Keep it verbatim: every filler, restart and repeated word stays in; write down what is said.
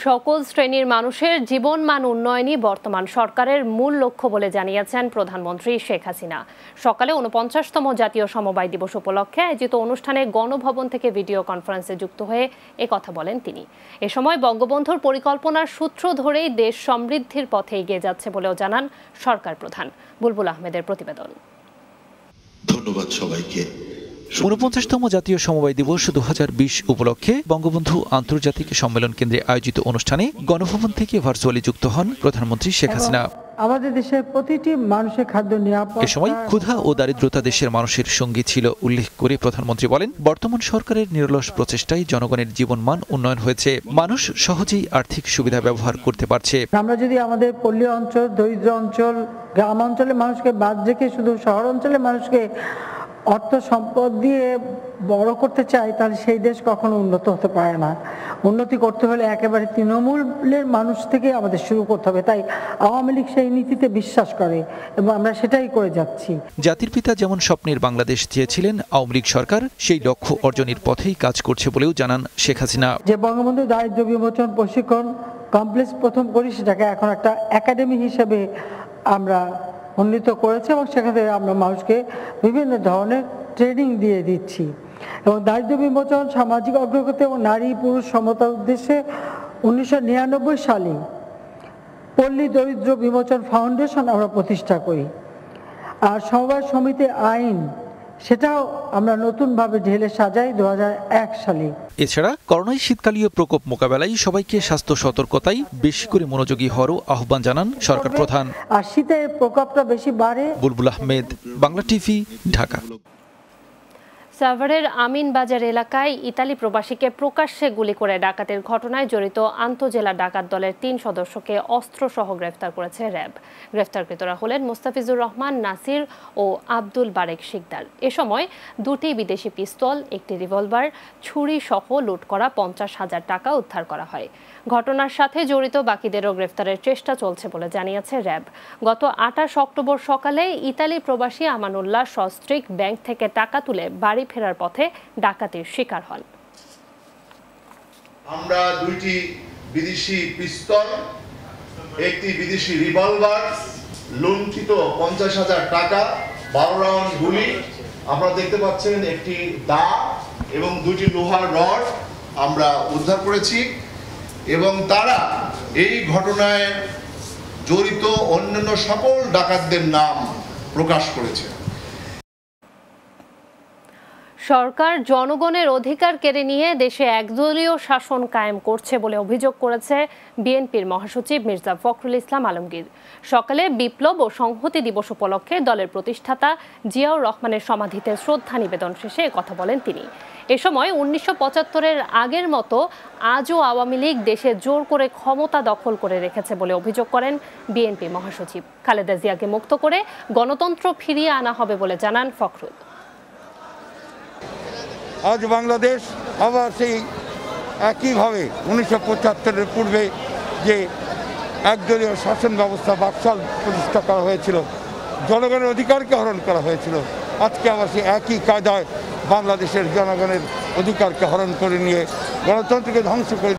সকল শ্রেণীর মানুষের জীবনমান উন্নয়নই বর্তমান সরকারের মূল লক্ষ্য বলে জানিয়েছেন প্রধানমন্ত্রী শেখ হাসিনা। সকালে ঊনপঞ্চাশতম জাতীয় সমবায় দিবস উপলক্ষে আয়োজিত অনুষ্ঠানে গণভবন থেকে ভিডিও কনফারেন্সে যুক্ত হয়ে একথা বলেন তিনি। এ সময় বঙ্গবন্ধুর পরিকল্পনার সূত্র ধরেই দেশ সমৃদ্ধির পথে এগিয়ে যাচ্ছে বলেও জানান সরকার প্রধান। বুলবুল আহমেদের প্রতিবেদন। ধন্যবাদ সবাইকে। ঊনপঞ্চাশতম জাতীয় সমবায় দিবস দু হাজার বিশ উপলক্ষে বঙ্গবন্ধু আন্তর্জাতিক সম্মেলন কেন্দ্রে আয়োজিত অনুষ্ঠানে গণভবন থেকে ভার্চুয়ালি যুক্ত হন প্রধানমন্ত্রী শেখ হাসিনা। আমাদের দেশের প্রতিটি মানুষের খাদ্য নিরাপদ। এ সময় ক্ষুধা ও দারিদ্রতা দেশের মানুষের সঙ্গী ছিল উল্লেখ করে প্রধানমন্ত্রী বলেন, বর্তমান সরকারের নিরলস প্রচেষ্টায় জনগণের জীবনমান উন্নয়ন হয়েছে, মানুষ সহজেই আর্থিক সুবিধা ব্যবহার করতে পারছে। আমরা যদি আমাদের পল্লী অঞ্চল, দরিদ্র অঞ্চল, গ্রাম অঞ্চলের মানুষকে বাদ রেখে শুধু শহর অঞ্চলের মানুষকে অর্থ সম্পদ দিয়ে বড় করতে চাই, তাহলে সেই দেশ কখনো উন্নত হতে পারে না। উন্নতি করতে হলে একেবারে তৃণমূলের মানুষ থেকে আমাদের শুরু করতে হবে। তাই আওয়ামী লীগ সেই নীতিতে বিশ্বাস করে এবং আমরা সেটাই করে যাচ্ছি। জাতির পিতা যেমন স্বপ্নের বাংলাদেশ চেয়েছিলেন, আওয়ামী লীগ সরকার সেই লক্ষ্য অর্জনের পথেই কাজ করছে বলেও জানান শেখ হাসিনা। যে বঙ্গবন্ধু দারিদ্র বিমোচন প্রশিক্ষণ কমপ্লেক্স প্রথম করি, সেটাকে এখন একটা একাডেমি হিসেবে আমরা উন্নীত করেছে এবং সেখানে আমরা মানুষকে বিভিন্ন ধরনের ট্রেনিং দিয়ে দিচ্ছি। এবং দারিদ্র বিমোচন, সামাজিক অগ্রগতি এবং নারী পুরুষ সমতার উদ্দেশ্যে উনিশশো নিরানব্বই সালে পল্লী দরিদ্র বিমোচন ফাউন্ডেশন আমরা প্রতিষ্ঠা করি। আর সমবায় সমিতি আইন, সেটাও আমরা নতুনভাবে ঢেলে সাজাই দু হাজার এক সালে। এছাড়া করোনায় শীতকালীয় প্রকোপ মোকাবেলায় সবাইকে স্বাস্থ্য সতর্কতায় বেশি করে মনোযোগী হওয়ারও আহ্বান জানান সরকার প্রধান। আর শীতের প্রকোপটা বেশি বাড়ে। বুলবুল আহমেদ, বাংলা টিভি, ঢাকা। সাভারের আমিনবাজার এলাকায় ইতালি প্রবাসীকে প্রকাশ্যে গুলি করে ডাকাতের ঘটনায় জড়িত আন্তঃজেলা ডাকাত দলের তিন সদস্যকে অস্ত্রসহ গ্রেফতার করেছে র্যাব। গ্রেফতারকৃতরা হলেন মোস্তাফিজুর রহমান নাসির ও আব্দুল বারেক শিকদার। এ সময় দুটি বিদেশি পিস্তল, একটি রিভলভার, ছুরি সহ লুট করা পঞ্চাশ হাজার টাকা উদ্ধার করা হয়। ঘটনার সাথে জড়িত বাকিদেরও গ্রেফতারের চেষ্টা চলছে বলে জানিয়েছে র্যাব। গত আঠাশ অক্টোবর সকালে ইতালি প্রবাসী আমানুল্লাহ সস্ত্রীক ব্যাংক থেকে টাকা তুলে বাড়ি ফেরার পথে ডাকাতির শিকার হন। আমরা দুইটি বিদেশি পিস্তল, একটি বিদেশি রিভলভার, লুণ্ঠিত পঞ্চাশ হাজার টাকা, বারো রাউন্ড গুলি, আপনারা দেখতে পাচ্ছেন একটি দা এবং দুটি লোহার রড আমরা উদ্ধার করেছি। এবং তারা এই ঘটনায় জড়িত অন্যান্য সকল ডাকাতদের নাম প্রকাশ করেছে। সরকার জনগণের অধিকার কেড়ে নিয়ে দেশে একদলীয় শাসন কায়েম করছে বলে অভিযোগ করেছে বিএনপির মহাসচিব মির্জা ফখরুল ইসলাম আলমগীর। সকালে বিপ্লব ও সংহতি দিবস উপলক্ষে দলের প্রতিষ্ঠাতা জিয়াউর রহমানের সমাধিতে শ্রদ্ধা নিবেদন শেষে একথা বলেন তিনি। এ সময় উনিশশো পঁচাত্তরের আগের মতো আজও আওয়ামী লীগ দেশে জোর করে ক্ষমতা দখল করে রেখেছে বলে অভিযোগ করেন বিএনপি মহাসচিব। খালেদা জিয়াকে মুক্ত করে গণতন্ত্র ফিরিয়ে আনা হবে বলে জানান ফখরুল। আজ বাংলাদেশ আবার সেই একইভাবে উনিশশো পঁচাত্তরের পূর্বে যে একদলীয় শাসন ব্যবস্থা বাকশাল প্রতিষ্ঠা করা হয়েছিল, জনগণের অধিকারকে হরণ করা হয়েছিল, আজকে আবার সেই একই কায়দায় বাংলাদেশের জনগণের অধিকারকে হরণ করে নিয়ে গণতন্ত্রকে ধ্বংস করে